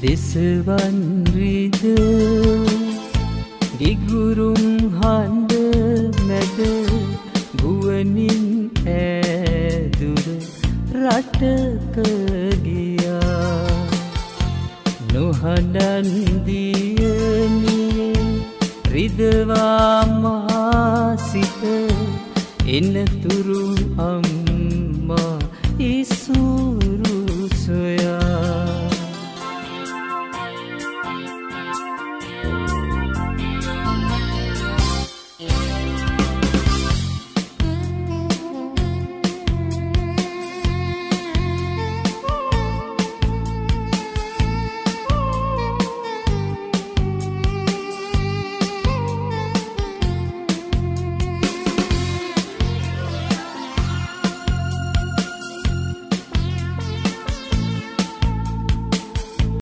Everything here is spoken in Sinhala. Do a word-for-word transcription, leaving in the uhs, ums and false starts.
දෙසවන් රිද ගිගුරුම් හඬ මැද ගුවනින් ඈදුර රටක ගියා නොහඬන් දියණියේ රිදවා මා සිත එනතුරු අම්